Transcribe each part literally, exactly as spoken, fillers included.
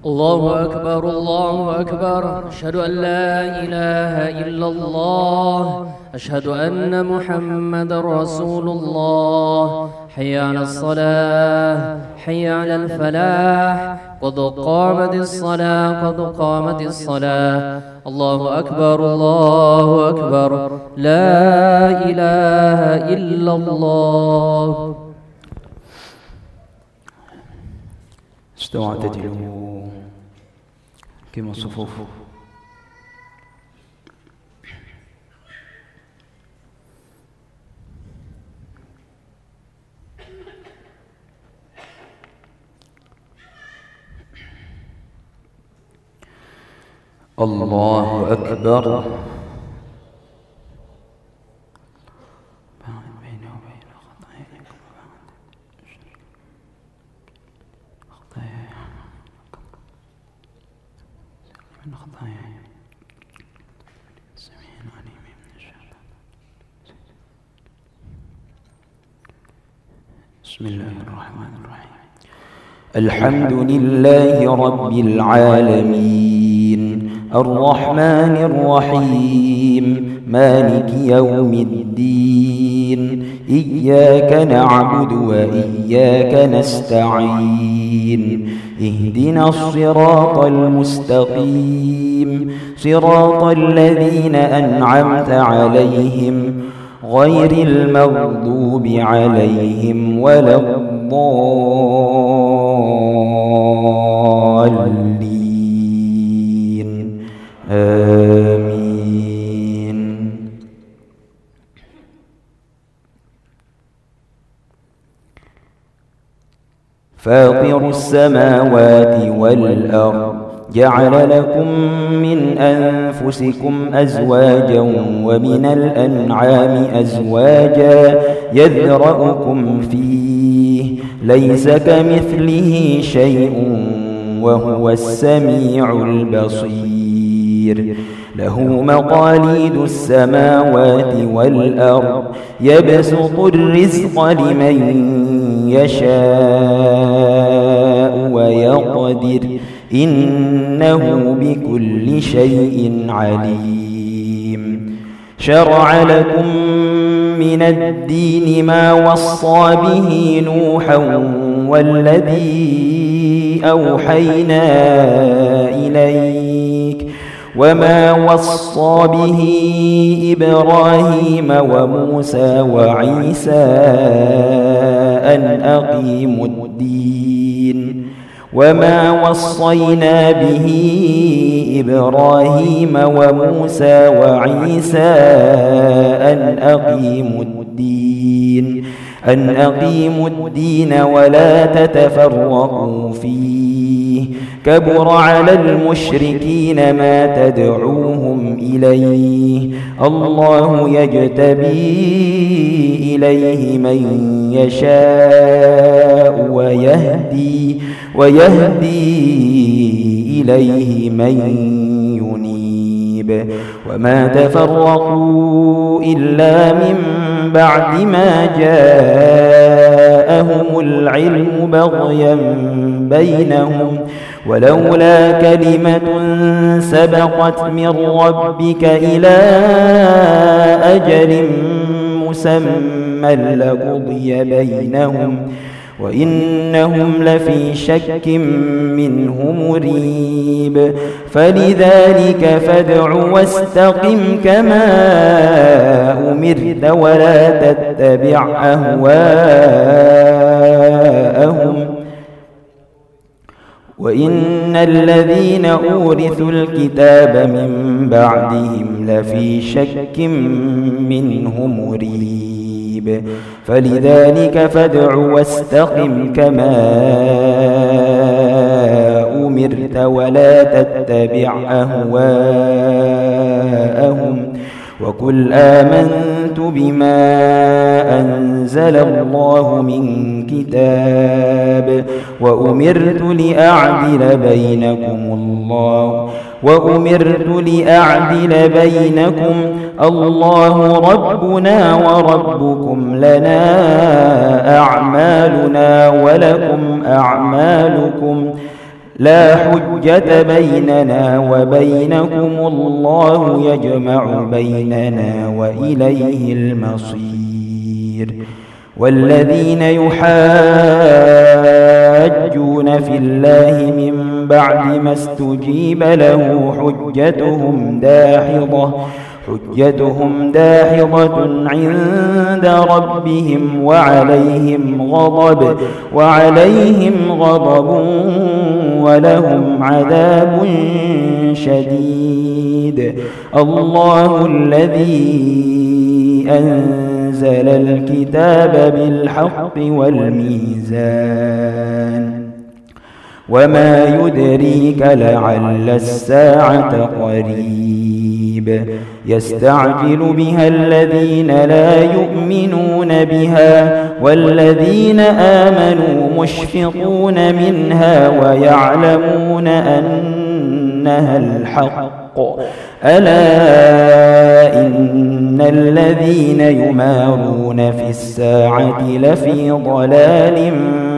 الله أكبر الله أكبر. أشهد أن لا إله إلا الله. أشهد أن محمد رسول الله. حي على الصلاة حي على الفلاح قد قامت الصلاة قد قامت الصلاة. الله أكبر الله أكبر. لا إله إلا الله. استووا اعتدلوا كما الصفوف. الله أكبر. بسم الله الرحمن الرحيم. الحمد لله رب العالمين الرحمن الرحيم مالك يوم الدين. إياك نعبد وإياك نستعين. اهدنا الصراط المستقيم صراط الذين أنعمت عليهم غير المغضوب عليهم ولا الضالين. آمين. فاطر السماوات والأرض جعل لكم من أنفسكم أزواجا ومن الأنعام أزواجا يذرأكم فيه ليس كمثله شيء وهو السميع البصير. له مقاليد السماوات والأرض يبسط الرزق لمن يشاء ويقدر إنه بكل شيء عليم. شرع لكم من الدين ما وصى به نوحا والذي أوحينا إليك وما وصى به إبراهيم وموسى وعيسى أن أقيموا الدين وما وصينا به إبراهيم وموسى وعيسى أن أقيموا الدين أن أقيموا الدين ولا تتفرقوا فيه. كبر على المشركين ما تدعوهم إليه. الله يجتبي إليه من يشاء ويهدي ويهدي إليه من ينيب. وما تفرقوا إلا من بعد ما جاءهم العلم بغيا بينهم ولولا كلمة سبقت من ربك إلى أجل مسمى لقضي بينهم وإنهم لفي شك منه مريب. فلذلك فادع واستقم كما أمرت ولا تتبع أهواءهم وإن الذين أورثوا الكتاب من بعدهم لفي شك منه مريب. فلذلك فادع واستقم كما أمرت ولا تتبع أهواءهم وقل آمنت بما أنزل الله من كتاب وأمرت لأعدل بينكم الله وأمرت لأعدل بينكم الله ربنا وربكم لنا أعمالنا ولكم أعمالكم لا حجة بيننا وبينكم الله يجمع بيننا وإليه المصير. والذين يحاجون في الله من بعد ما استجيب له حجتهم داحضة حجتهم داحضة عند ربهم وعليهم غضب وعليهم غضب ولهم عذاب شديد. الله الذي أنزل الكتاب بالحق والميزان وما يدريك لعل الساعة قريب. يستعجل بها الذين لا يؤمنون بها والذين آمنوا مشفقون منها ويعلمون أنها الحق. ألا إن الذين يمارون في الساعة لفي ضلال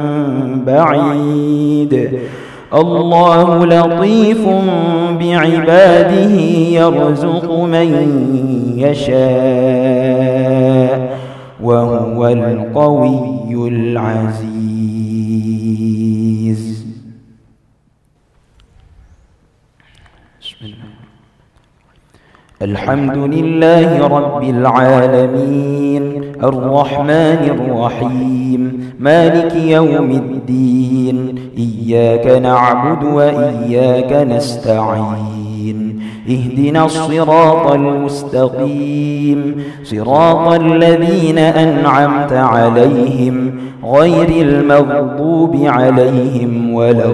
بعيد. الله لطيف بعباده يرزق من يشاء وهو القوي العزيز. بسم الله. الحمد لله رب العالمين الرحمن الرحيم مالك يوم الدين. إياك نعبد وإياك نستعين. اهدنا الصراط المستقيم صراط الذين أنعمت عليهم غير المغضوب عليهم ولا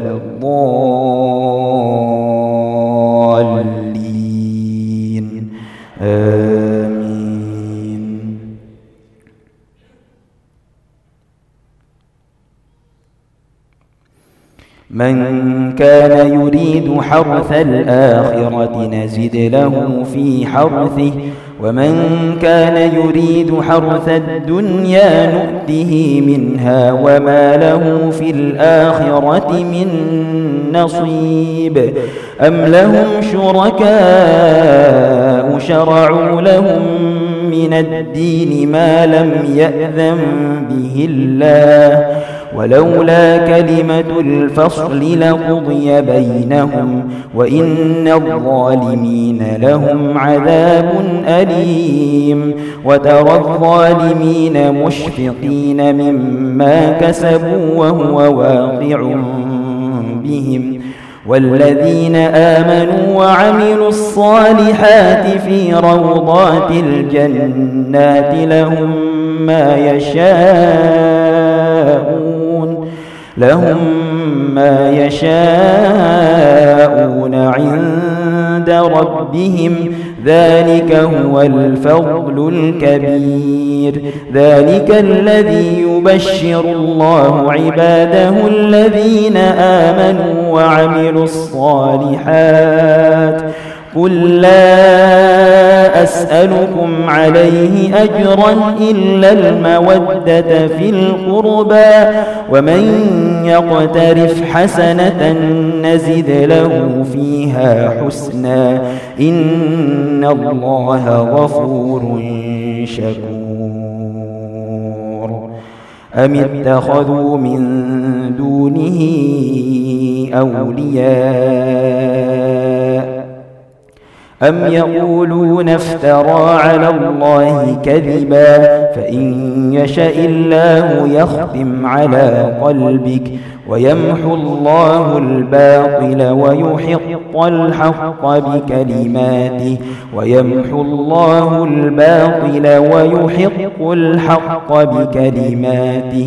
الضالين. آمين. من كان يريد حرث الآخرة نزد له في حرثه ومن كان يريد حرث الدنيا نؤته منها وما له في الآخرة من نصيب. أم لهم شركاء شرعوا لهم من الدين ما لم يأذن به الله ولولا كلمة الفصل لقضي بينهم وإن الظالمين لهم عذاب أليم. وترى الظالمين مشفقين مما كسبوا وهو واقع بهم والذين آمنوا وعملوا الصالحات في روضات الجنات لهم ما يشاءون لهم ما يشاءون عند ربهم ذلك هو الفضل الكبير. ذلك الذي يبشر الله عباده الذين آمنوا وعملوا الصالحات. قل لا أسألكم عليه أجرا إلا المودة في القربى ومن يقترف حسنة نزد له فيها حسنا إن الله غفور شكور. أم اتخذوا من دونه أولياء أم يقولون افترى على الله كذبا فإن يشاء الله يختم على قلبك ويمحو الله الباطل ويحق الحق بكلماته ويمحو الله الباطل ويحق الحق بكلماته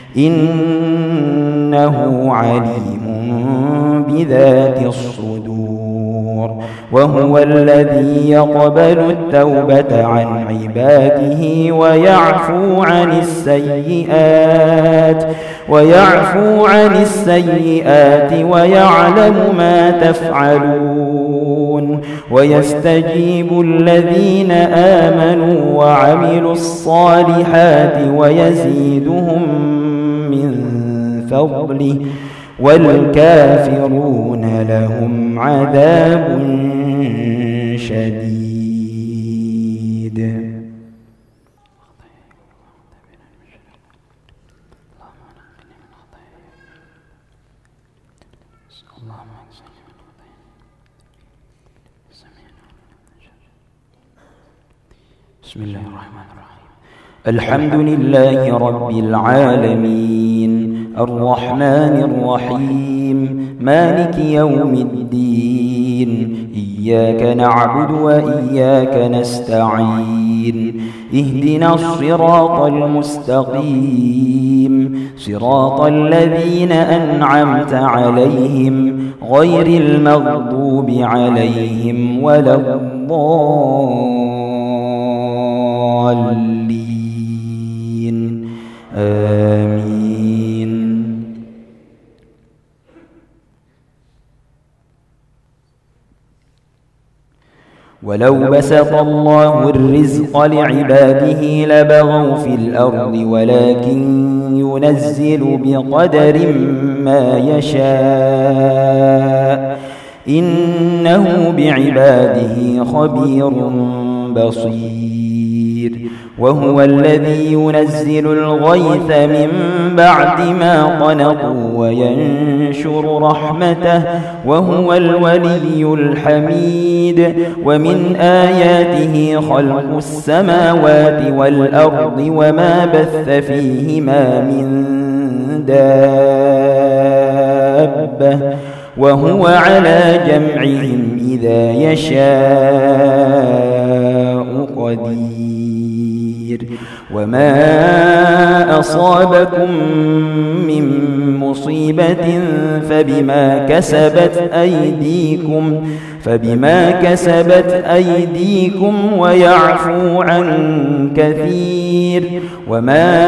إنه عليم بذات الصدور. وهو الذي يقبل التوبة عن عباده ويعفو عن السيئات ويعفو عن السيئات ويعلم ما تفعلون. ويستجيب الذين آمنوا وعملوا الصالحات ويزيدهم من فضله والكافرون لهم عذاب شديد. بسم الله الرحمن الرحيم. الحمد لله رب العالمين الرحمن الرحيم مالك يوم الدين إياك نعبد وإياك نستعين اهدنا الصراط المستقيم صراط الذين أنعمت عليهم غير المغضوب عليهم ولا الضالين آمين. ولو بسط الله الرزق لعباده لبغوا في الأرض ولكن ينزل بقدر ما يشاء إنه بعباده خبير بصير. وهو الذي ينزل الغيث من بعد ما قنطوا وينشر رحمته وهو الولي الحميد. ومن آياته خلق السماوات والأرض وما بث فيهما من دابة وهو على جمعهم إذا يشاء قدير. وما أصابكم من مصيبة فبما كسبت أيديكم فبما كسبت أيديكم ويعفو عن كثير. وما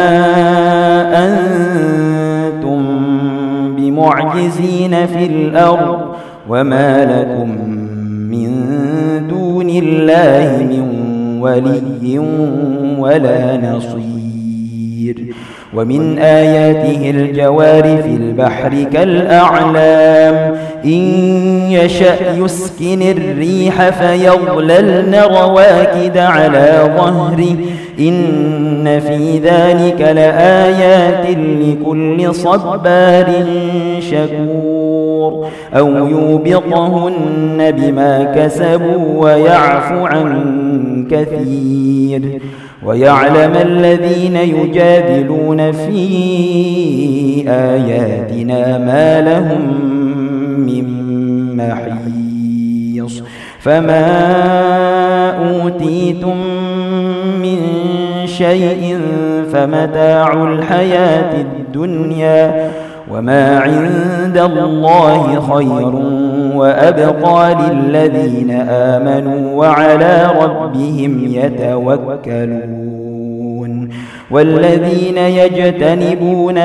أنتم بمعجزين في الأرض وما لكم من دون الله من ولي ولا نصير. ومن آياته الجوار في البحر كالأعلام إن يشأ يسكن الريح فيظللن رواكد على ظهره إن في ذلك لآيات لكل صبار شكور. أو يوبقهن بما كسبوا ويعفو عن كثير. ويعلم الذين يجادلون في آياتنا ما لهم من محيص. فما أوتيتم من شيء فمتاع الحياة الدنيا وما عند الله خير وأبقى للذين آمنوا وعلى ربهم يتوكلون. والذين يجتنبون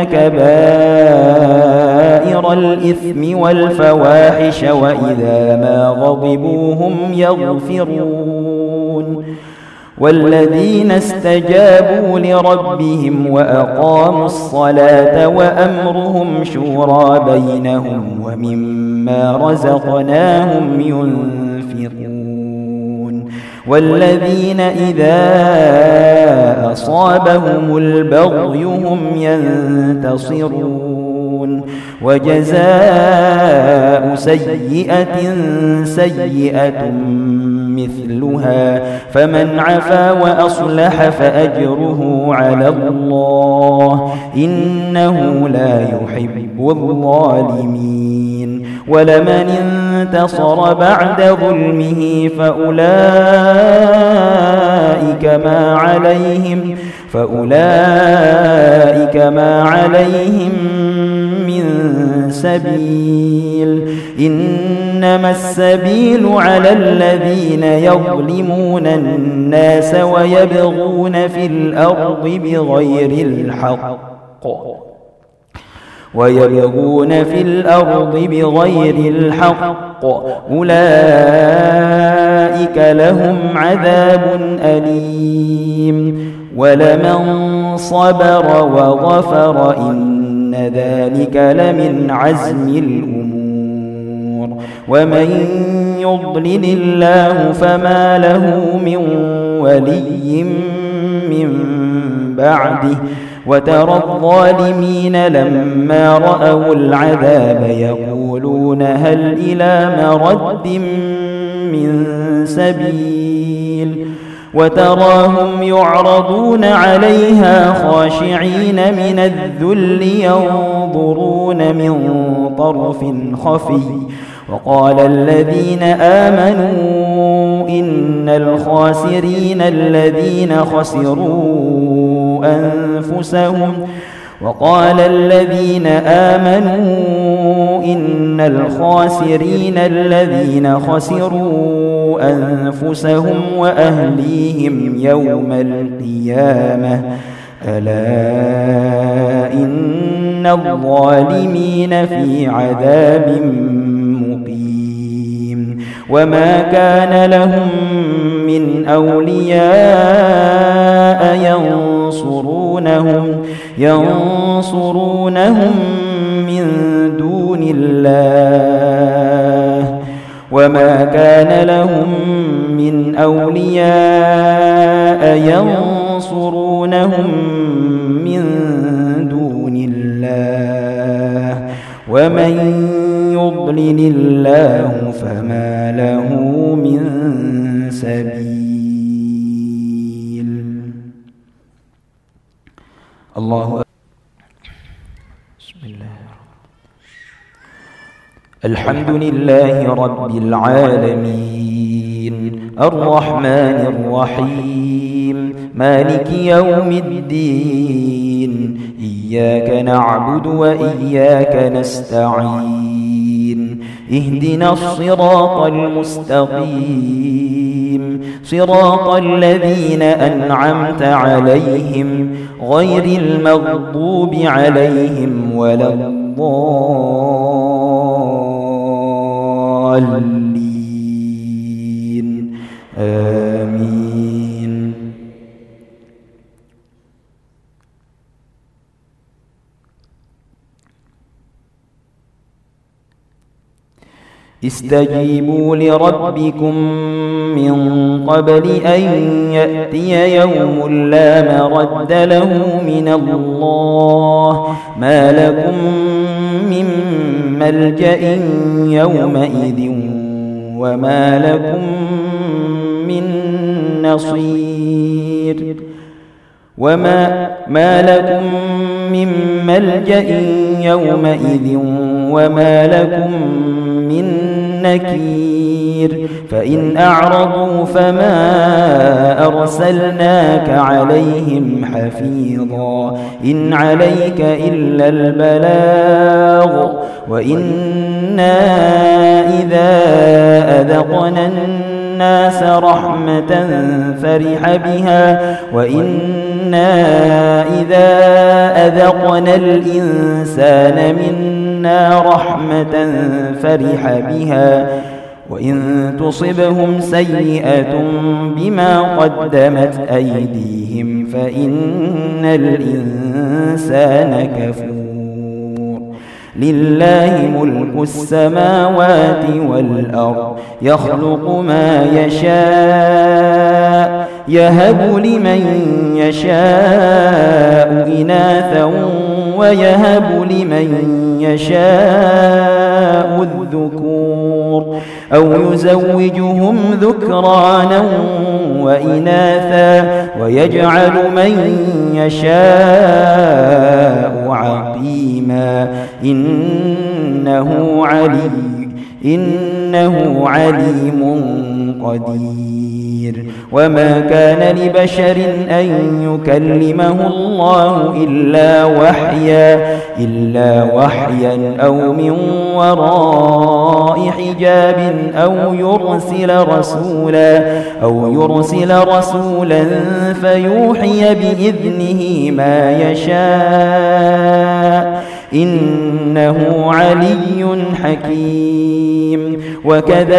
كبائر الإثم والفواحش وإذا ما غضبوا هم يغفرون. والذين استجابوا لربهم وأقاموا الصلاة وأمرهم شورى بينهم ومما رزقناهم ينفقون. والذين إذا أصابهم البغي هم ينتصرون. وجزاء سيئة سيئة مثلها فمن عفا وأصلح فأجره على الله إنه لا يحب الظالمين. ولمن انتصر بعد ظلمه فأولئك ما عليهم فأولئك ما عليهم من سبيل إنما السبيل على الذين يظلمون الناس ويبغون في الأرض بغير الحق ويبغون في الأرض بغير الحق أولئك لهم عذاب أليم. ولمن صبر وغفر إن ذلك لمن عزم الأمور ومن يضلل الله فما له من ولي من بعده وترى الظالمين لما رأوا العذاب يقولون هل إلى مرد من سبيل وتراهم يعرضون عليها خاشعين من الذل ينظرون من طرف خفي وقال الذين آمنوا إن الخاسرين الذين خسروا أنفسهم وقال الذين آمنوا إن الخاسرين الذين خسروا أنفسهم وأهليهم يوم القيامة ألا إن الظالمين في عذاب مقيم وما كان لهم من أولياء ينصرونهم ينصرونهم من دون الله وما كان لهم من أولياء ينصرونهم من دون الله ومن يضلل الله فما له من سبيل. الله بسم الله. الحمد لله رب العالمين الرحمن الرحيم مالك يوم الدين إياك نعبد وإياك نستعين اهدنا الصراط المستقيم صراط الذين أنعمت عليهم غير المغضوب عليهم ولا الضالين آمين. استجيبوا لربكم من قبل أن يأتي يوم لا مرد له من الله ما لكم من ملجأ يومئذ وما لكم من نصير وما ما لكم من ملجأ يومئذ وما لكم من نكير فإن أعرضوا فما أرسلناك عليهم حفيظا إن عليك إلا البلاغ وإنا إذا أذقنا الناس رحمة فرح بها وإنا إذا أذقنا الإنسان منا رحمة فرح بها وإن تصبهم سيئة بما قدمت أيديهم فإن الإنسان كفور. لله ملك السماوات والأرض يخلق ما يشاء يهب لمن يشاء إناثا ويهب لمن يشاء الذكور أو يزوجهم ذكرانا وإناثا ويجعل من يشاء عقيما إنه عليم إنه عليم قدير. وما كان لبشر أن يكلمه الله إلا وحيا إلا وحيا أو من وراء حجاب أو يرسل رسولا أو يرسل رسولا فيوحي بإذنه ما يشاء إنه علي حكيم.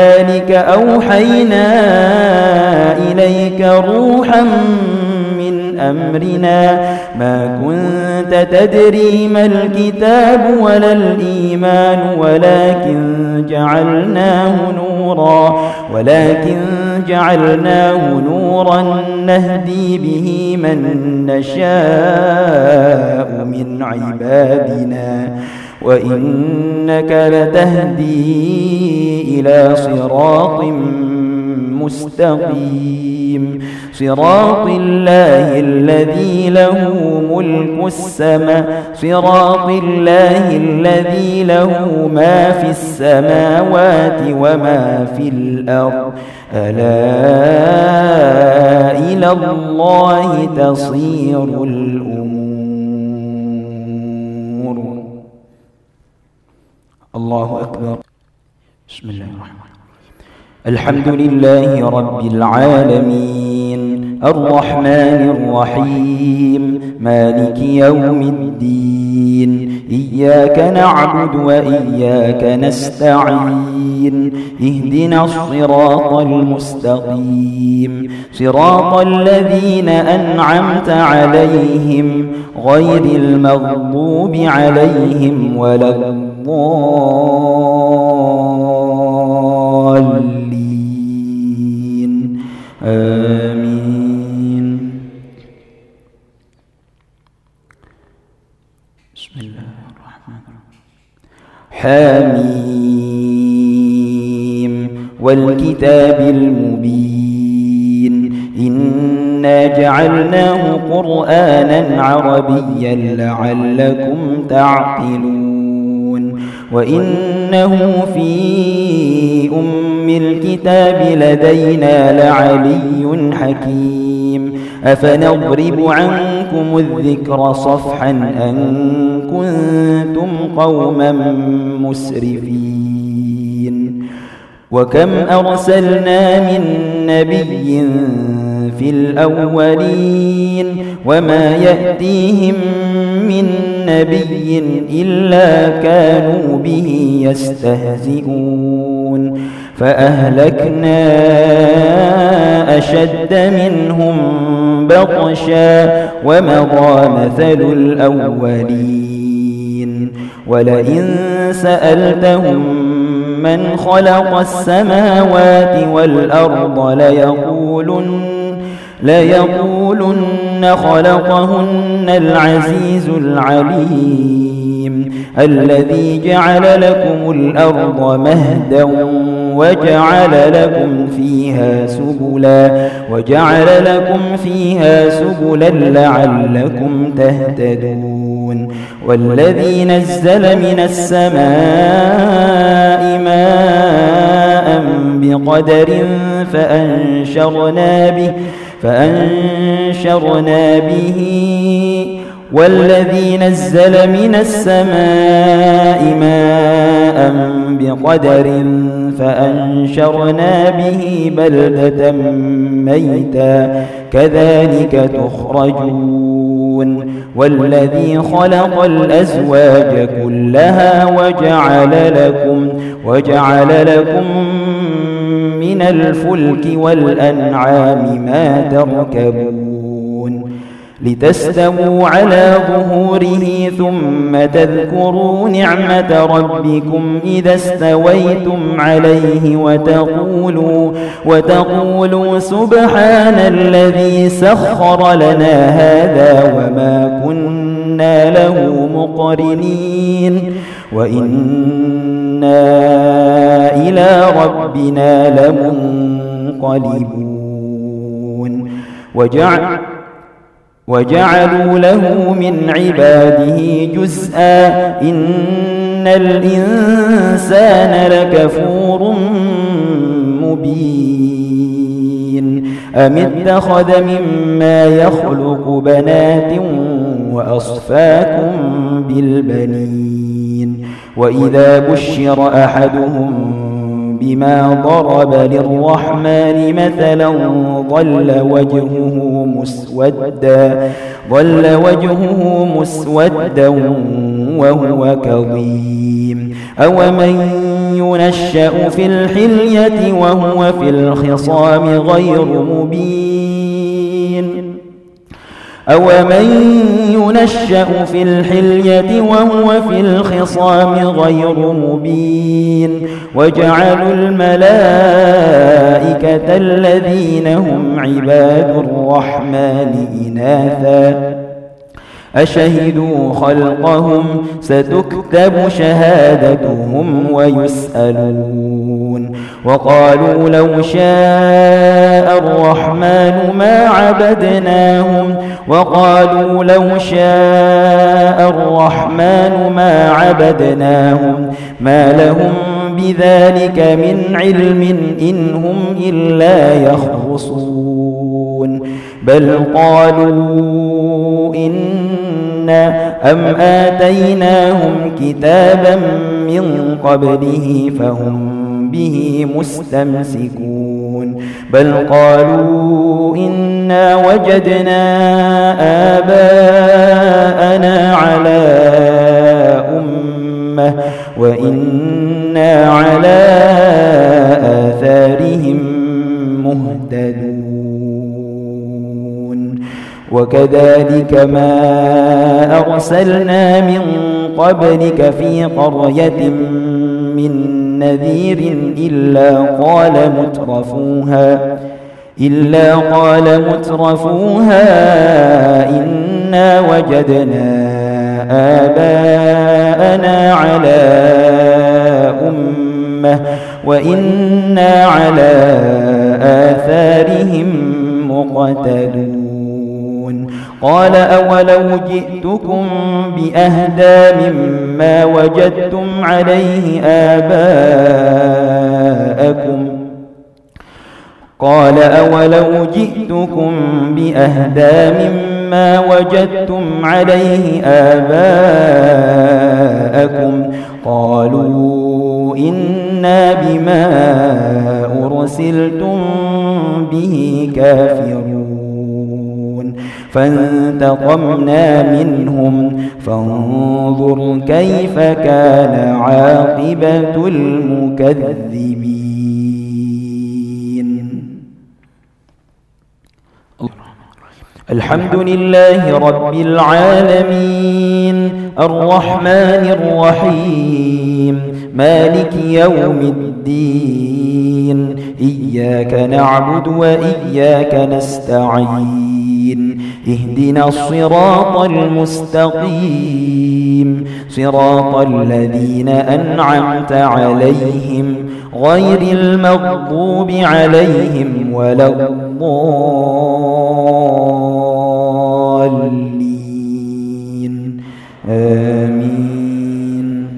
وكذلك أوحينا إليك روحا من أمرنا ما كنت تدري ما الكتاب ولا الإيمان ولكن جعلناه نورا ولكن جعلناه نورا نهدي به من نشاء من عبادنا وإنك لتهدي إلى صراط مستقيم صراط الله الذي له ملك السماء صراط الله الذي له ما في السماوات وما في الأرض ألا إلى الله تصير الأمور. الله أكبر. بسم الله الرحمن الرحيم. الحمد لله رب العالمين الرحمن الرحيم مالك يوم الدين إياك نعبد وإياك نستعين اهدنا الصراط المستقيم صراط الذين أنعمت عليهم غير المغضوب عليهم ولا الضالين آمين. بسم الله الرحمن الرحيم. حميم والكتاب المبين إنا جعلناه قرآنا عربيا لعلكم تعقلون وإنه في أم الكتاب لدينا لعلي حكيم أفنضرب عنكم الذكر صفحا أن كنتم قوما مسرفين وكم أرسلنا من نبي في الأولين وما يأتيهم من نبي إلا كانوا به يستهزئون فأهلكنا أشد منهم بطشا ومضى مثل الأولين ولئن سألتهم من خلق السماوات والأرض ليقولن ليقولن خلقهن العزيز العليم الذي جعل لكم الأرض مهدا وجعل لكم فيها سبلا وجعل لكم فيها سبلا لعلكم تهتدون والذي نزل من السماء ماء بقدر فأنشرنا به فأنشرنا به والذي نزل من السماء ماء بقدر فأنشرنا به بلدة ميتا كذلك تخرجون والذي خلق الأزواج كلها وجعل لكم وجعل لكم من الفلك والأنعام ما تركبون لتستووا على ظهوره ثم تذكروا نعمة ربكم إذا استويتم عليه وتقولوا, وتقولوا سبحان الذي سخر لنا هذا وما كنا له مقرنين وإنا إلى ربنا لمنقلبون وجعل وجعلوا له من عباده جزءا إن الإنسان لكفور مبين أم اتخذ مما يخلق بنات وأصفاكم بالبنين وإذا بشر أحدهم بما ضرب للرحمن مثلا ظل وجهه مسودا ظل وجهه مسودا وهو كظيم أومن ينشأ في الحلية وهو في الخصام غير مبين أومن ينشأ في الحلية وهو في الخصام غير مبين وجعلوا الملائكة الذين هم عباد الرحمن إناثا أشهدوا خلقهم ستكتب شهادتهم ويسألون وقالوا لو شاء الرحمن ما عبدناهم وقالوا لو شاء الرحمن ما عبدناهم ما لهم بذلك من علم إن هم إلا يخرصون بل قالوا إنا أم آتيناهم كتابا من قبله فهم به مستمسكون بل قالوا إنا وجدنا آباءنا على أمة وإنا على آثارهم مهتدون وكذلك ما أرسلنا من قبلك في قرية من نذير إلا قال مترفوها إلا قال مترفوها إنا وجدنا آباءنا على أمة وإنا على آثارهم مقتدون قال أولو جئتكم بأهدى مما وجدتم عليه آباءكم قال أولو جئتكم بأهدى مما وجدتم عليه آباءكم قالوا إنا بما أرسلتم به كافرون فانتقمنا منهم فانظر كيف كان عاقبة المكذبين الحمد لله رب العالمين الرحمن الرحيم مالك يوم الدين إياك نعبد وإياك نستعين اهدنا الصراط المستقيم صراط الذين أنعمت عليهم غير المغضوب عليهم ولا الضالين آمين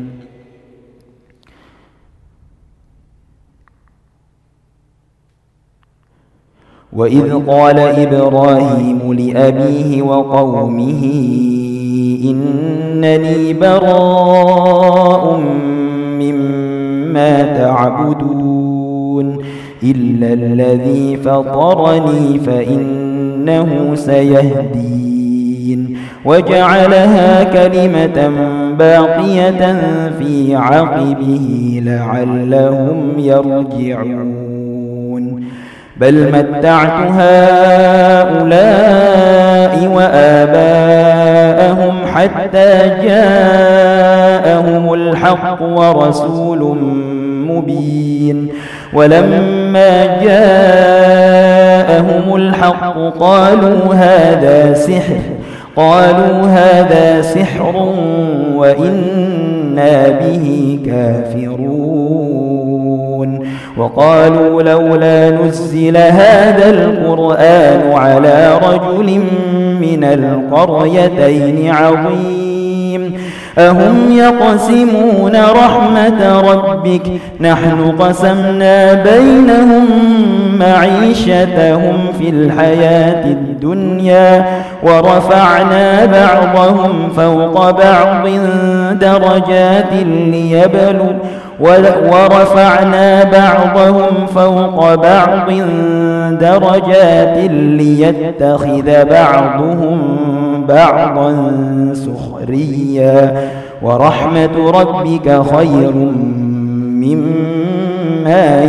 وإذ قال إبراهيم لأبيه وقومه إنني براء مما تعبدون إلا الذي فطرني فإنه سيهدين وجعلها كلمة باقية في عقبه لعلهم يرجعون بل متعت هؤلاء وآباءهم حتى جاءهم الحق ورسول مبين ولما جاءهم الحق قالوا هذا سحر قالوا هذا سحر وإنا به كافرون وقالوا لولا نزل هذا القرآن على رجل من القريتين عظيم أهم يقسمون رحمة ربك نحن قسمنا بينهم معيشتهم في الحياة الدنيا ورفعنا بعضهم فوق بعض درجات ليبلوا ورفعنا بعضهم فوق بعض درجات ليتخذ بعضهم بعضا سخريا ورحمة ربك خير مما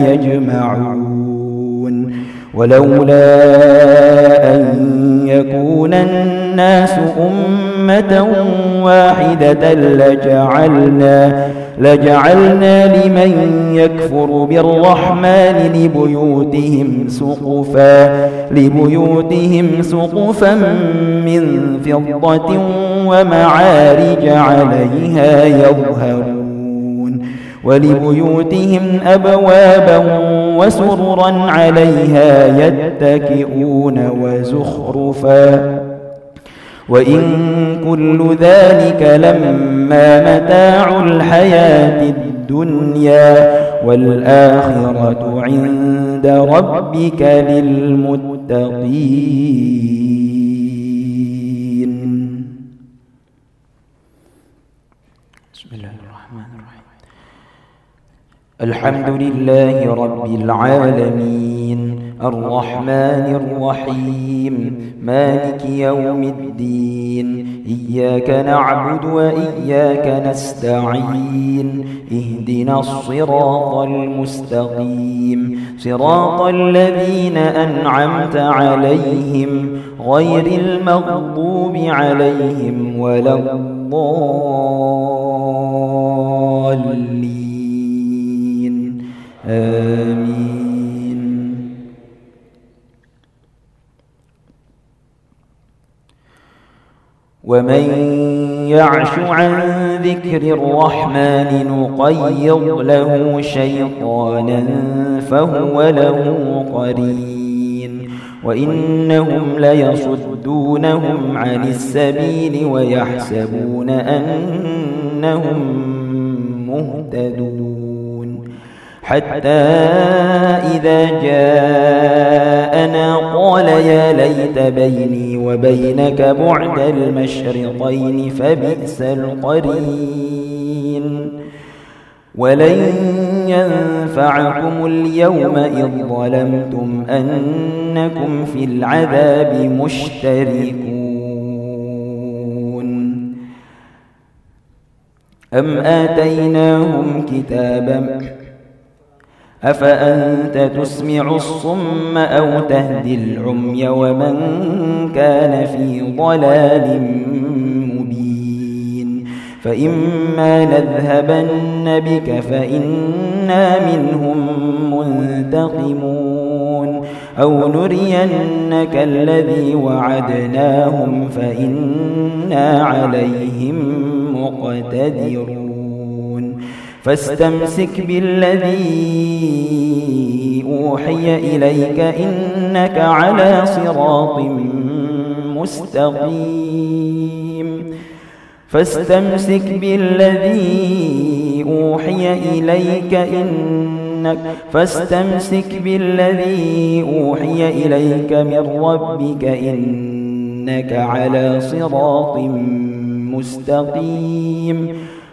يجمعون ولولا أن يكون الناس أمة واحدة لجعلنا لجعلنا لمن يكفر بالرحمن لبيوتهم سقفا لبيوتهم سقفا من فضة ومعارج عليها يظهرون ولبيوتهم أبوابا وسررا عليها يتكئون وزخرفا وإن كل ذلك لما متاع الحياة الدنيا والآخرة عند ربك للمتقين. بسم الله الرحمن الرحيم. الحمد لله رب العالمين الرحمن الرحيم مالك يوم الدين إياك نعبد وإياك نستعين اهدنا الصراط المستقيم صراط الذين أنعمت عليهم غير المغضوب عليهم ولا الضالين آمين. ومن يعش عن ذكر الرحمن نقيض له شيطانا فهو له قرين وإنهم ليصدونهم عن السبيل ويحسبون أنهم مهتدون حتى إذا جاءنا قال يا ليت بيني وبينك بعد المشرقين فبئس القرين ولن ينفعكم اليوم إذ ظلمتم أنكم في العذاب مشتركون أم آتيناهم كتابا أفأنت تسمع الصم أو تهدي العمي ومن كان في ضلال مبين فإما نذهبن بك فإنا منهم منتقمون أو نرينك الذي وعدناهم فإنا عليهم مقتدرون فاستمسك بالذي أوحي إليك إنك على صراط مستقيم فاستمسك بالذي أوحي إليك إنك فاستمسك بالذي أوحي إليك من ربك إنك على صراط مستقيم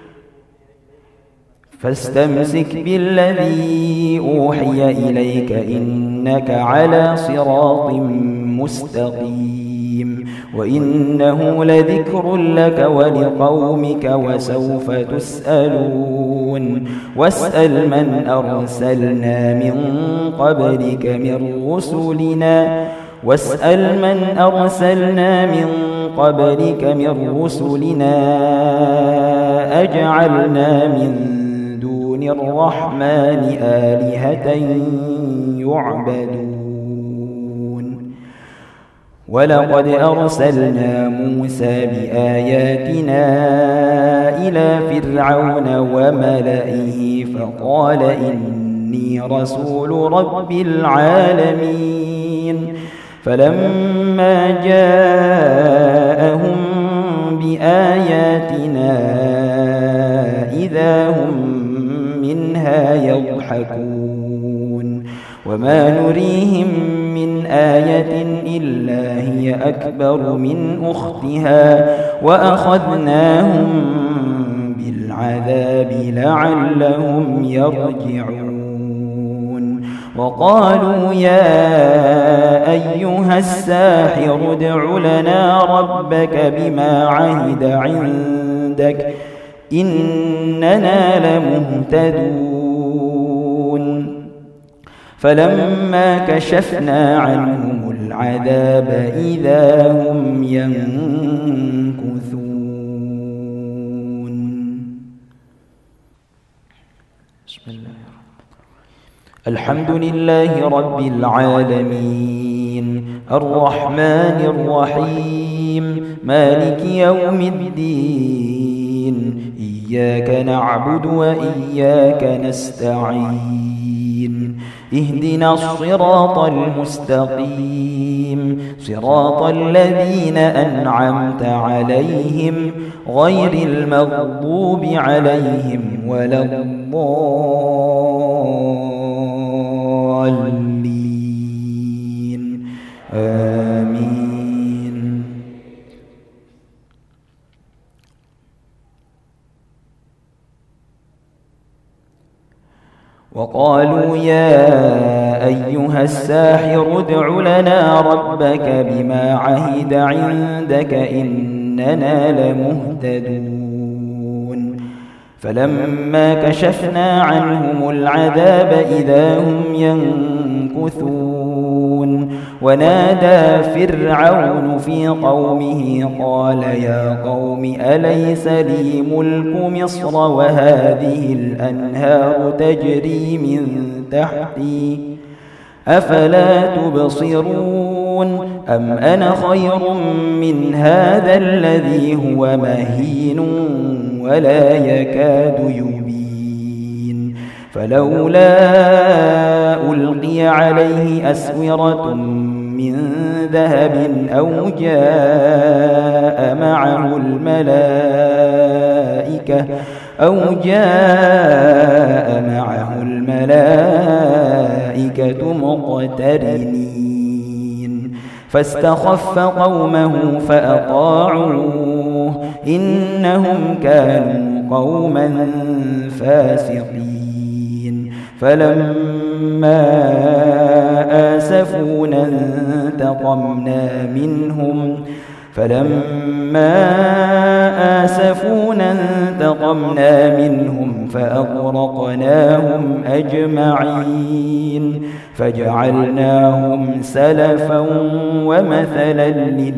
فاستمسك بالذي أوحي إليك إنك على صراط مستقيم وإنه لذكر لك ولقومك وسوف تسألون واسأل من أرسلنا من قبلك من رسلنا واسأل من أرسلنا من قبلك من رسلنا أجعلنا من الرحمن آلهة يعبدون ولقد أرسلنا موسى بآياتنا إلى فرعون وملئه فقال إني رسول رب العالمين فلما جاءهم بآياتنا إذا هم منها يضحكون وما نريهم من آية إلا هي أكبر من أختها وأخذناهم بالعذاب لعلهم يرجعون وقالوا يا أيها الساحر ادع لنا ربك بما عهد عندك إننا لمهتدون فلما كشفنا عنهم العذاب إذا هم ينكثون. بسم الله. الحمد لله رب العالمين الرحمن الرحيم مالك يوم الدين إياك نعبد وإياك نستعين اهدنا الصراط المستقيم صراط الذين أنعمت عليهم غير المغضوب عليهم ولا الضالين آمين. وقالوا يا أيها الساحر ادع لنا ربك بما عهد عندك إننا لمهتدون. فلما كشفنا عنهم العذاب إذا هم ينكثون. ونادى فرعون في قومه قال يا قوم أليس لي ملك مصر وهذه الأنهار تجري من تحتي أفلا تبصرون أم أنا خير من هذا الذي هو مهين ولا يكاد يبين. فلولا ألقي عليه أسورة من ذهب أو جاء معه الملائكة أو جاء معه الملائكة مقترنين فاستخف قومه فأطاعوه إنهم كانوا قوما فاسقين. فلما آسفونا انتقمنا منهم فلما آسفونا انتقمنا منهم فأغرقناهم أجمعين فجعلناهم سلفا ومثلا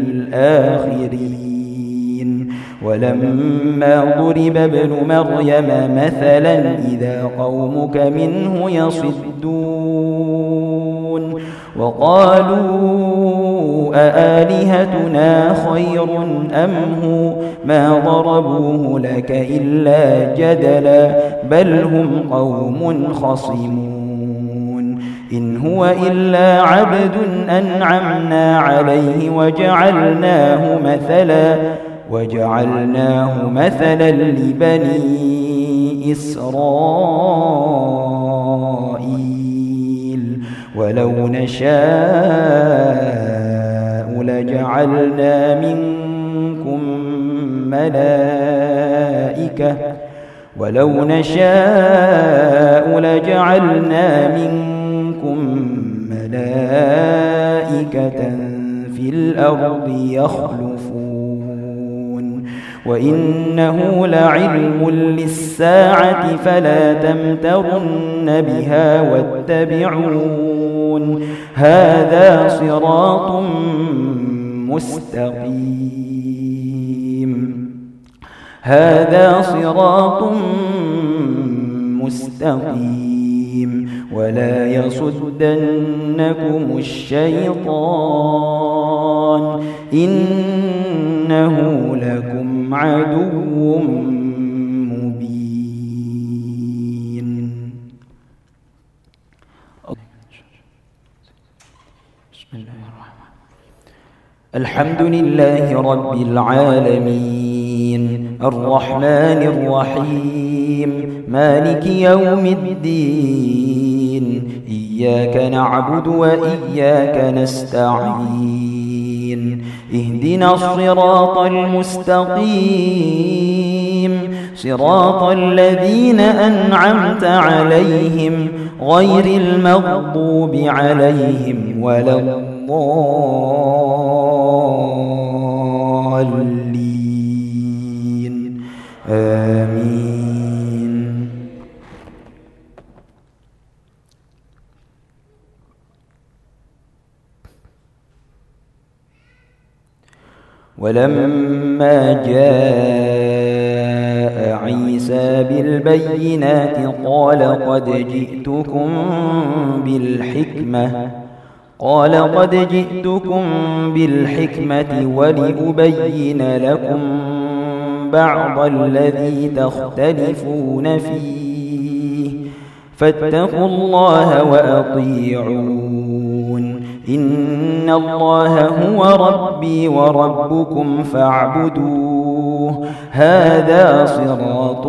للآخرين. ولما ضرب ابن مريم مثلا إذا قومك منه يصدون وقالوا أآلهتنا خير أم هو ما ضربوه لك إلا جدلا بل هم قوم خصمون. إن هو إلا عبد أنعمنا عليه وجعلناه مثلا وجعلناه مثلا لبني إسرائيل ولو نشاء لجعلنا منكم ملائكة ولو نشاء لجعلنا منكم ملائكة في الأرض يخلفون وإنه لعلم للساعة فلا تمترن بها واتبعون هذا صراط مستقيم هذا صراط مستقيم ولا يصدنكم الشيطان إنه لكم عدو مبين. بسم الله الرحمن الحمد لله رب العالمين الرحمن الرحيم مالك يوم الدين إياك نعبد وإياك نستعين اهدنا الصراط المستقيم صراط الذين أنعمت عليهم غير المغضوب عليهم ولا الضالين آمين. ولما جاء عيسى بالبينات قال قد جئتكم بالحكمة قال قد جئتكم بالحكمة ولأبين لكم بعض الذي تختلفون فيه فاتقوا الله وأطيعون إن الله هو ربي وربكم فاعبدوه هذا صراط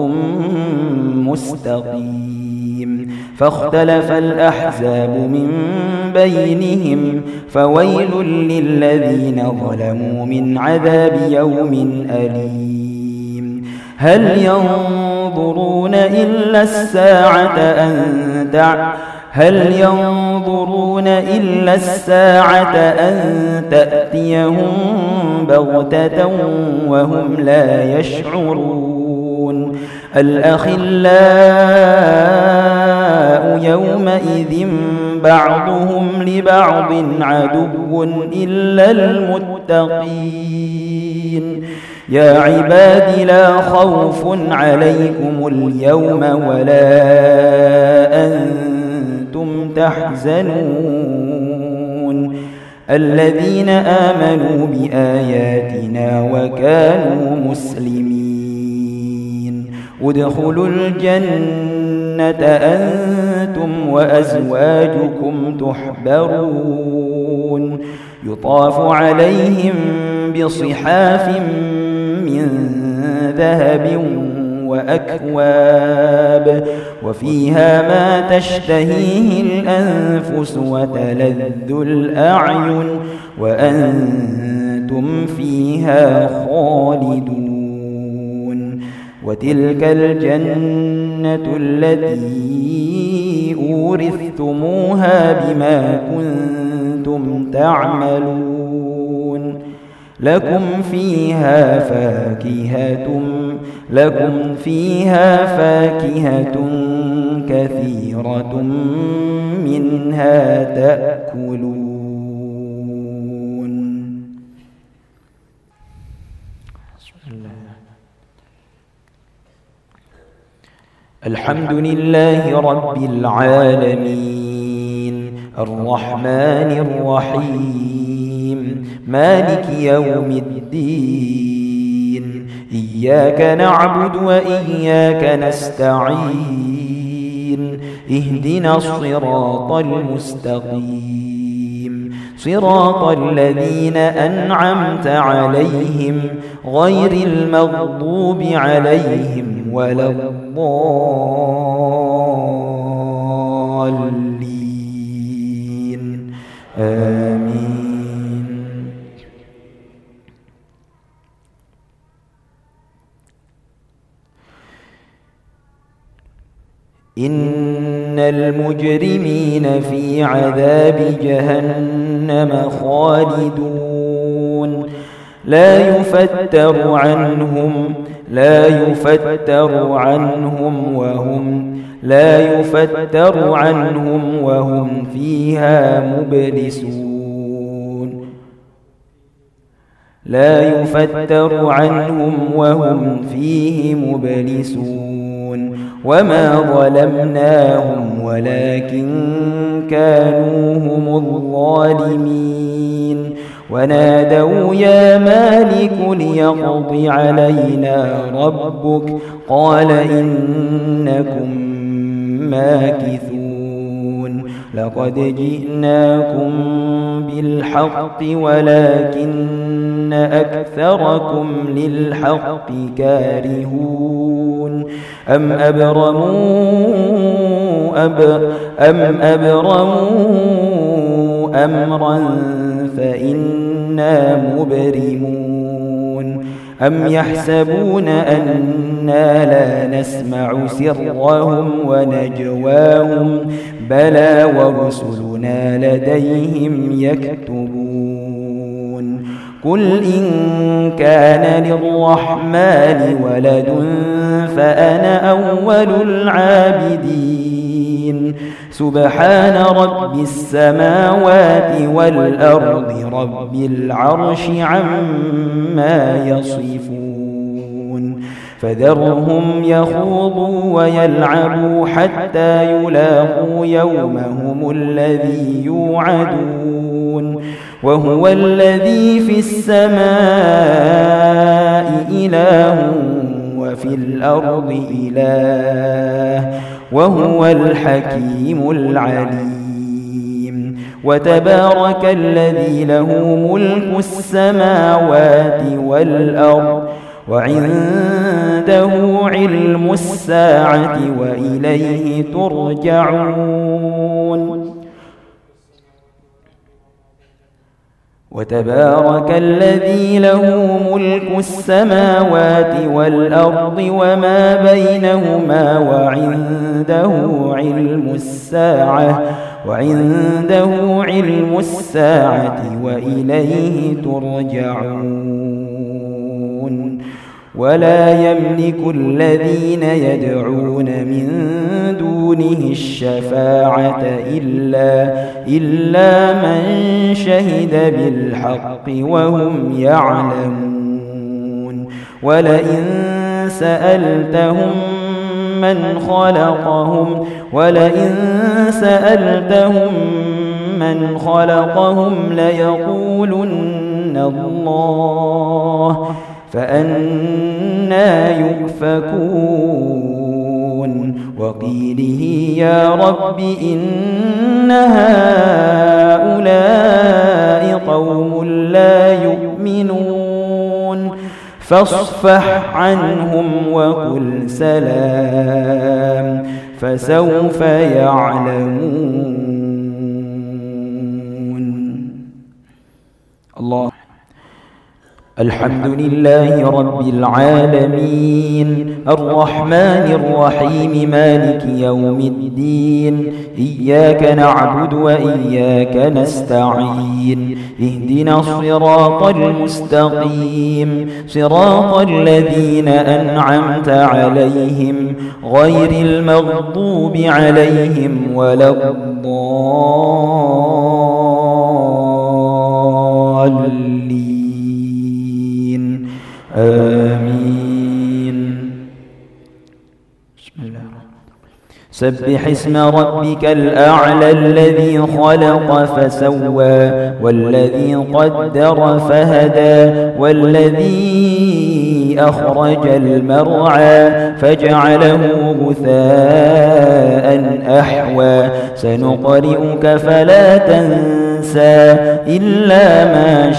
مستقيم فاختلف الأحزاب من بينهم فويل للذين ظلموا من عذاب يوم أليم هل ينظرون إلا الساعة أن تع هل ينظرون إلا الساعة أن تأتيهم بغتة وهم لا يشعرون الأخلاء يومئذ بعضهم لبعض عدو إلا المتقين يا عباد لا خوف عليكم اليوم ولا أنتم تحزنون الذين آمنوا بآياتنا وكانوا مسلمين ادخلوا الجنة أنتم وأزواجكم تحبرون يطاف عليهم بصحاف من ذهب وأكواب وفيها ما تشتهيه الأنفس وتلذ الأعين وأنتم فيها خالدون وتلك الجنة التي أورثتموها بما كنتم تعملون لكم فيها فاكهة لكم فيها فاكهة كثيرة منها تأكلون. الحمد لله رب العالمين الرحمن الرحيم مالك يوم الدين إياك نعبد وإياك نستعين اهدنا الصراط المستقيم صراط الذين أنعمت عليهم غير المغضوب عليهم ولا الضالين آمين. إن المجرمين في عذاب جهنم خالدون لا يفتر عنهم لا يفتر عنهم وهم لا يفتر عنهم وهم فيها مبلسون لا يفتر عنهم وهم فيه مبلسون وما ظلمناهم ولكن كانوا هم الظالمين ونادوا يا مالك ليقض علينا ربك قال إنكم ماكثون لقد جئناكم بالحق ولكن أكثركم للحق كارهون أم أبرموا أب أم أبرموا أمرا فإنا مبرمون أم يحسبون أنا لا نسمع سرهم ونجواهم بلى ورسلنا لديهم يكتبون قل إن كان للرحمن ولد فأنا أول العابدين سبحان رب السماوات والأرض رب العرش عما يصفون فذرهم يخوضوا ويلعبوا حتى يلاقوا يومهم الذي يوعدون وهو الذي في السماء إله وفي الأرض إله وهو الحكيم العليم وتبارك الذي له ملك السماوات والأرض وعنده علم الساعة وإليه ترجعون وتبارك الذي له ملك السماوات والأرض وما بينهما وعنده علم الساعة وعنده علم الساعة وإليه ترجعون ولا يملك الذين يدعون من دونه الشفاعة إلا, إلا من شهد بالحق وهم يعلمون ولئن سألتهم من خلقهم ولئن سألتهم من خلقهم ليقولن الله فأنى يؤفكون وقيله يا رب إن هؤلاء قوم لا يؤمنون فاصفح عنهم وقل سلام فسوف يعلمون. الله. الحمد لله رب العالمين الرحمن الرحيم مالك يوم الدين إياك نعبد وإياك نستعين اهدنا الصراط المستقيم صراط الذين أنعمت عليهم غير المغضوب عليهم ولا الضالين آمين. بسم الله. سبح اسم ربك الأعلى الذي خلق فسوى والذي قدر فهدى والذي أخرج المرعى فجعله غثاء أحوى سنقرئك فلا تنسى إلا ما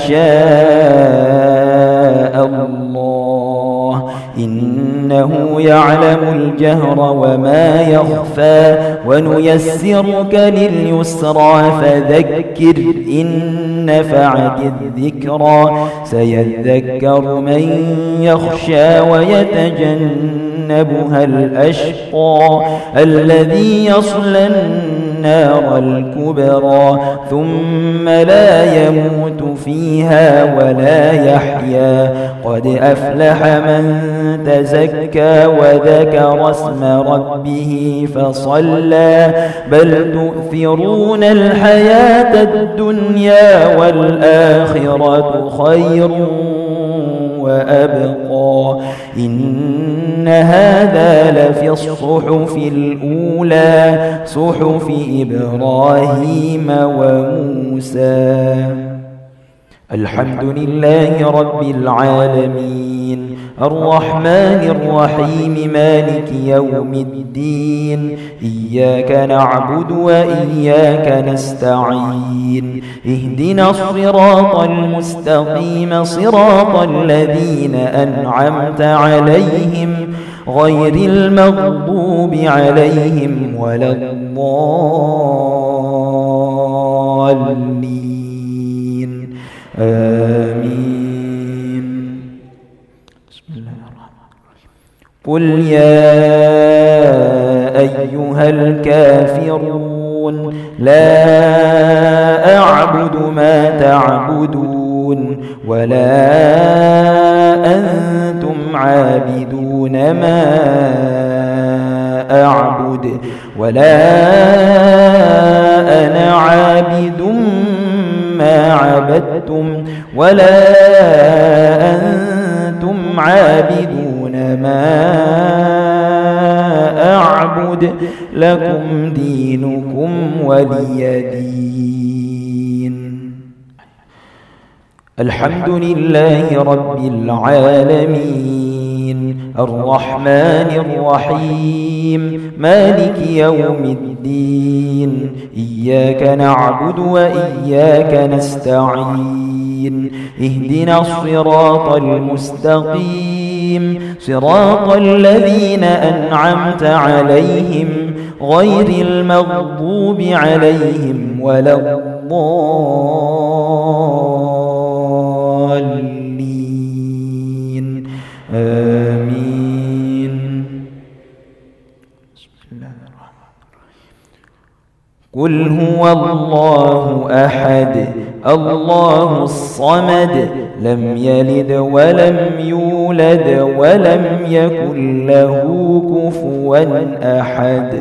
شاء الله إنه يعلم الجهر وما يخفى ونيسرك لليسرى فذكر إن نفعت الذكرى سيذكر من يخشى ويتجنبها الأشقى الذي يصلى النار الكبرى ثم لا يموت فيها ولا يحيا قد أفلح من تزكى وذكر اسم ربه فصلى بل تؤثرون الحياة الدنيا والآخرة خير وأبقى إن هذا لفي الصحف الأولى صحف إبراهيم وموسى. الحمد لله رب العالمين الرحمن الرحيم مالك يوم الدين إياك نعبد وإياك نستعين اهدنا الصراط المستقيم صراط الذين أنعمت عليهم غير المغضوب عليهم ولا الضالين آمين. بسم الله الرحمن الرحيم. قل يا أيها الكافرون لا أعبد ما تعبدون ولا أنتم عابدون ما أعبد ولا أنا عابد ما عبدتم ولا أنتم عابدون ما أعبد لكم دينكم ولي دين. الحمد لله رب العالمين الرحمن الرحيم مالك يوم الدين إياك نعبد وإياك نستعين اهدنا الصراط المستقيم صراط الذين أنعمت عليهم غير المغضوب عليهم ولا الضالين آمين. بسم الله الرحمن الرحيم. قل هو الله أحد الله الصمد لم يلد ولم يولد ولم يكن له كفوا أحد.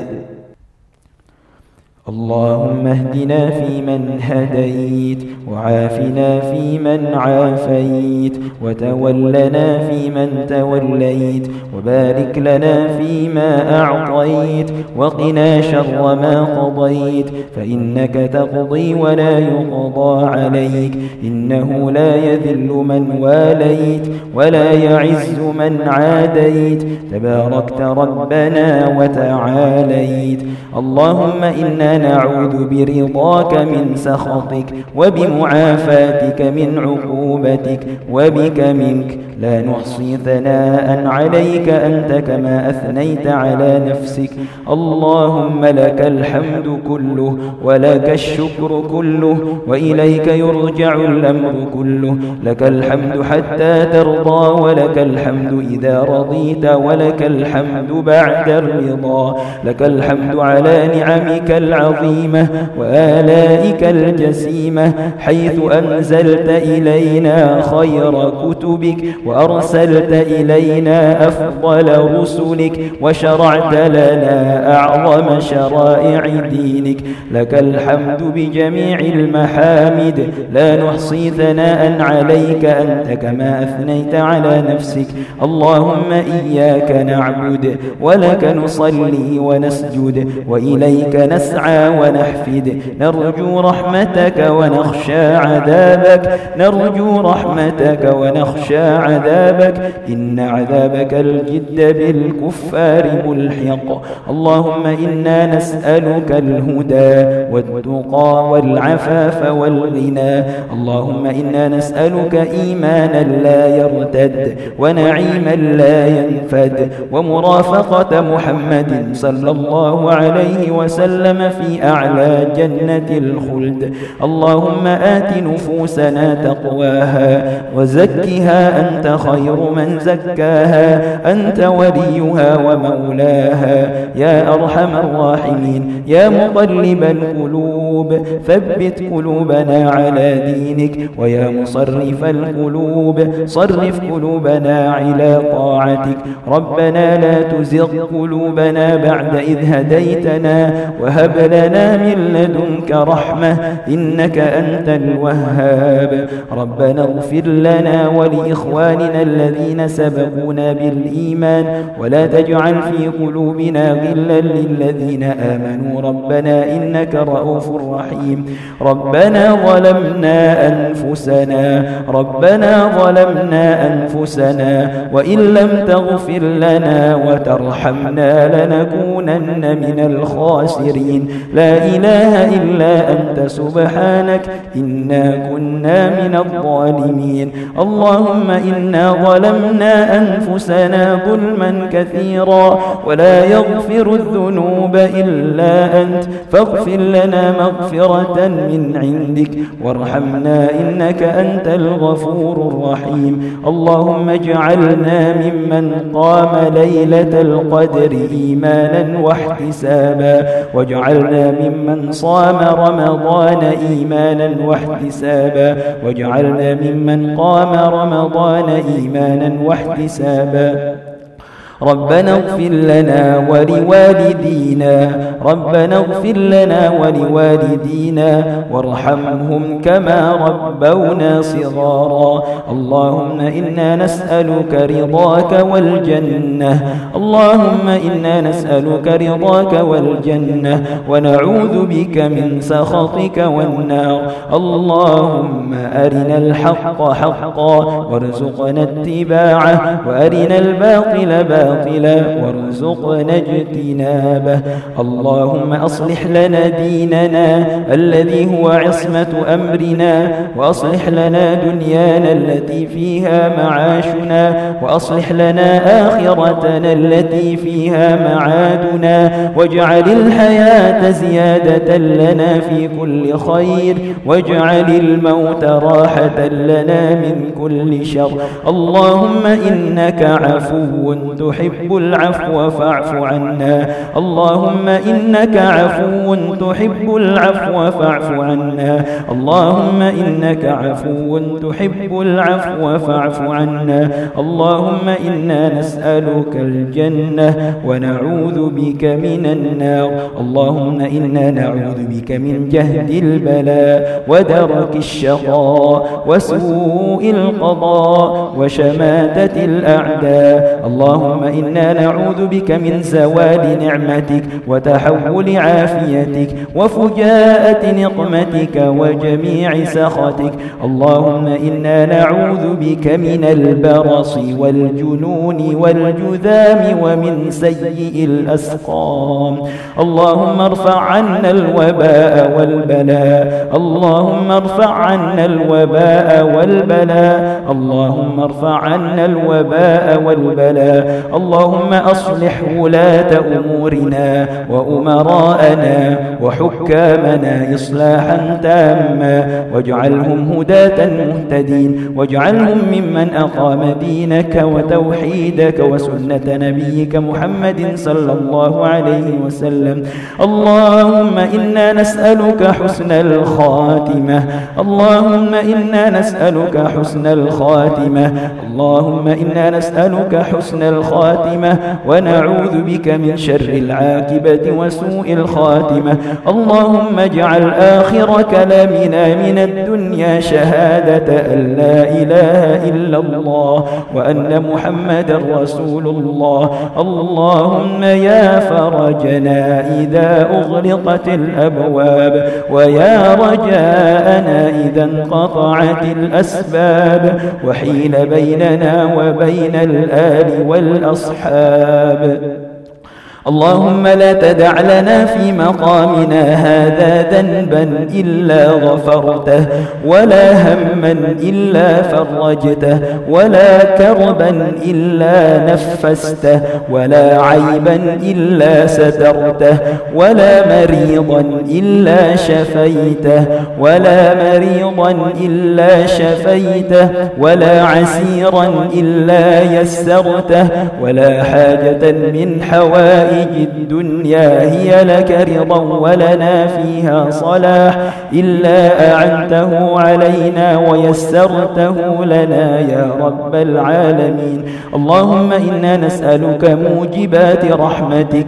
اللهم اهدنا فيمن هديت وعافنا فيمن عافيت وتولنا فيمن توليت وبارك لنا فيما أعطيت وقنا شر ما قضيت فإنك تقضي ولا يقضى عليك إنه لا يذل من واليت ولا يعز من عاديت تباركت ربنا وتعاليت. اللهم إنا نعوذ برضاك من سخطك وبمعافاتك من عقوبتك وبك منك لا نحصي ثناء عليك أنت كما أثنيت على نفسك. اللهم لك الحمد كله ولك الشكر كله وإليك يرجع الأمر كله. لك الحمد حتى ترضى ولك الحمد إذا رضيت ولك الحمد بعد الرضا. لك الحمد على نعمك العظيمة وآلائك الجسيمة حيث أنزلت إلينا خير كتبك وأرسلت إلينا أفضل رسلك وشرعت لنا أعظم شرائع دينك. لك الحمد بجميع المحامد لا نحصي ثناء عليك أنت كما أثنيت على نفسك. اللهم إياك نعبد ولك نصلي ونسجد وإليك نسعى ونحفد. نرجو رحمتك ونخشى عذابك نرجو رحمتك ونخشى عذابك إن عذابك الجد بالكفار ملحق. اللهم إنا نسألك الهدى والتقى والعفاف والغنى. اللهم إنا نسألك إيمانا لا يرتد ونعيما لا ينفد ومرافقة محمد صلى الله عليه وسلم في أعلى جنة الخلد. اللهم آت نفوسنا تقواها وزكها أنت خير من زكاها أنت وليها ومولاها يا أرحم الراحمين. يا مقلب القلوب ثبت قلوبنا على دينك ويا مصرف القلوب صرف قلوبنا على طاعتك. ربنا لا تزغ قلوبنا بعد إذ هديتنا وهب لنا من لدنك رحمة إنك أنت الوهاب. ربنا اغفر لنا ولإخواننا الذين سبقونا بالإيمان ولا تجعل في قلوبنا غلا للذين آمنوا ربنا إنك رؤوف رحيم. ربنا ظلمنا أنفسنا ربنا ظلمنا أنفسنا وإن لم تغفر لنا وترحمنا لنكونن من الخاسرين. لا إله إلا أنت سبحانك إنا كنا من الظالمين. اللهم إنا ظلمنا أنفسنا ظلما كثيرا ولا يغفر الذنوب إلا أنت فاغفر لنا مغفرة من عندك وارحمنا إنك أنت الغفور الرحيم. اللهم اجعلنا ممن قام ليلة القدر إيمانا واحتسابا واجعلنا ممن صام رمضان إيمانا واحتسابا واجعلنا ممن قام رمضان إيمانا واحتسابا. ربنا اغفر لنا ولوالدينا ربنا اغفر لنا ولوالدينا وارحمهم كما ربونا صغارا. اللهم إنا نسألك رضاك والجنة اللهم إنا نسألك رضاك والجنة ونعوذ بك من سخطك والنار. اللهم أرنا الحق حقا وارزقنا اتباعه وأرنا الباطل باطلا وارزقنا اجتنابه. اللهم أصلح لنا ديننا الذي هو عصمة أمرنا وأصلح لنا دنيانا التي فيها معاشنا وأصلح لنا آخرتنا التي فيها معادنا واجعل الحياة زيادة لنا في كل خير واجعل الموت راحة لنا من كل شر. اللهم إنك عفو تحب العفو فاعف عنا اللهم إنك عفو تحب العفو فاعف عنا اللهم إنك عفو تحب العفو فاعف عنا. اللهم إنا نسألك الجنة ونعوذ بك من النار. اللهم إنا نعوذ بك من جهد البلاء ودرك الشقاء وسوء القضاء وشماتة الأعداء. اللهم إنا نعوذ بك من زوال نعمتك وتحول عافيتك وفجاءة نقمتك وجميع سخطك. اللهم إنا نعوذ بك من البرص والجنون والجذام ومن سيء الأسقام. اللهم ارفع عنا الوباء والبلاء اللهم ارفع عنا الوباء والبلاء اللهم ارفع عنا الوباء والبلاء. اللهم أصلح ولاة أمورنا وأمراءنا وحكامنا إصلاحا تاما واجعلهم هداة مهتدين واجعلهم ممن أقام دينك وتوحيدك وسنة نبيك محمد صلى الله عليه وسلم. اللهم إنا نسألك حسن الخاتمة اللهم إنا نسألك حسن الخاتمة اللهم إنا نسألك حسن الخاتمة ونعوذ بك من شر العاقبة وسوء الخاتمة. اللهم اجعل آخر كلامنا من الدنيا شهادة أن لا إله إلا الله وأن محمد رسول الله. اللهم يا فرجنا إذا أغلقت الأبواب ويا رجاءنا إذا انقطعت الأسباب وحيل بيننا وبين الآل والأصحاب. اللهم لا تدع لنا في مقامنا هذا ذنبا إلا غفرته ولا هما إلا فرجته ولا كربا إلا نفسته ولا عيبا إلا سترته ولا مريضا إلا شفيته ولا مريضا إلا شفيته ولا عسيرا إلا يسرته ولا حاجة من حوائج الدنيا هي لك رضا ولنا فيها صلاح إلا أعنته علينا ويسرته لنا يا رب العالمين. اللهم إنا نسألك موجبات رحمتك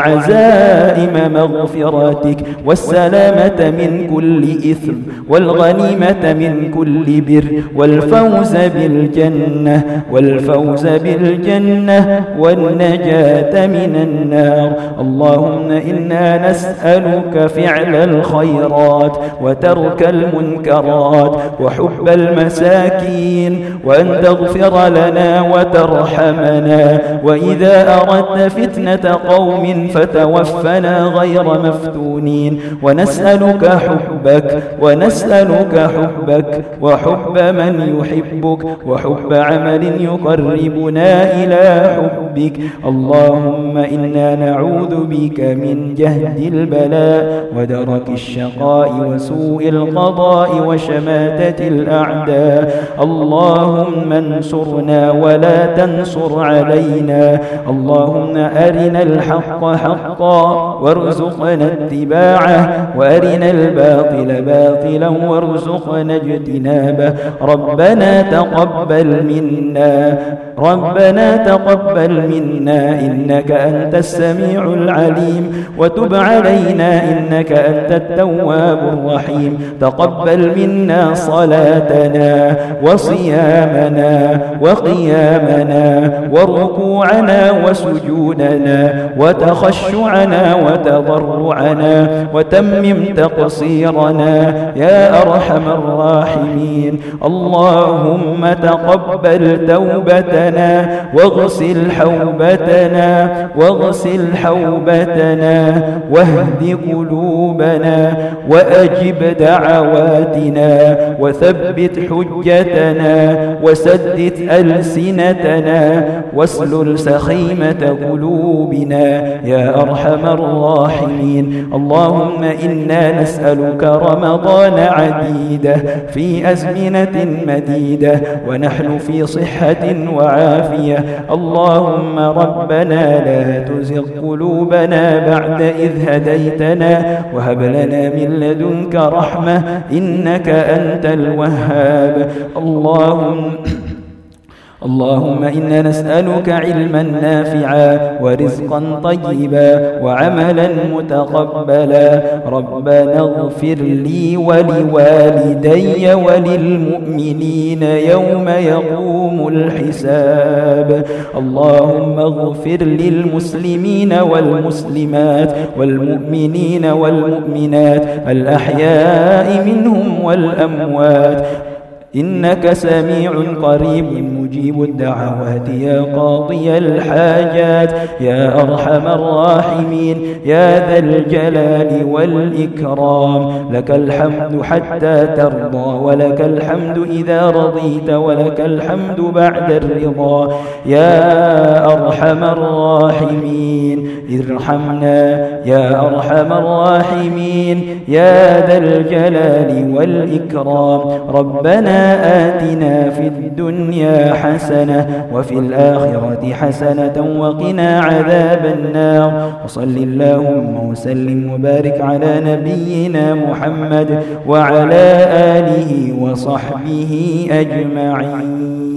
وعزائم مغفرتك والسلامة من كل إثم والغنيمة من كل بر والفوز بالجنة والفوز بالجنة والنجاة من النار. اللهم إنا نسألك فعل الخيرات وترك المنكرات وحب المساكين وأن تغفر لنا وترحمنا وإذا أردت فتنة قوم فتوفنا غير مفتونين. ونسألك حبك ونسألك حبك وحب من يحبك وحب عمل يقربنا إلى حبك. اللهم إنا إنا نعوذ بك من جهد البلاء ودرك الشقاء وسوء القضاء وشماتة الأعداء. اللهم انصرنا ولا تنصر علينا. اللهم أرنا الحق حقا وارزقنا اتباعه، وأرنا الباطل باطلا وارزقنا اجتنابه. ربنا تقبل منا ربنا تقبل منا إنك أنت السميع العليم، وتب علينا إنك أنت التواب الرحيم. تقبل منا صلاتنا وصيامنا وقيامنا وركوعنا وسجودنا وتخشعنا وتضرعنا، وتمم تقصيرنا يا أرحم الراحمين. اللهم تقبل توبتنا واغسل حوبتنا واغسل حوبتنا واهد قلوبنا وأجب دعواتنا وثبت حجتنا وسدد ألسنتنا واسلل سخيمة قلوبنا يا أرحم الراحمين. اللهم إنا نسألك رمضان عديدة في أزمنة مديدة ونحن في صحة وعافية. اللهم ربنا لا تزغ قلوبنا بعد إذ هديتنا وهب لنا من لدنك رحمة إنك أنت الوهاب. اللهم اللهم إنا نسألك علما نافعا ورزقا طيبا وعملا متقبلا. ربنا اغفر لي ولوالدي وللمؤمنين يوم يقوم الحساب. اللهم اغفر للمسلمين والمسلمات والمؤمنين والمؤمنات الأحياء منهم والأموات إنك سميع قريب مجيب الدعوات يا قاضي الحاجات يا أرحم الراحمين يا ذا الجلال والإكرام. لك الحمد حتى ترضى ولك الحمد إذا رضيت ولك الحمد بعد الرضا يا أرحم الراحمين. ارحمنا يا أرحم الراحمين يا ذا الجلال والإكرام. ربنا آتنا في الدنيا حسنة وفي الآخرة حسنة وقنا عذاب النار. وصل اللهم وسلم وبارك على نبينا محمد وعلى آله وصحبه أجمعين.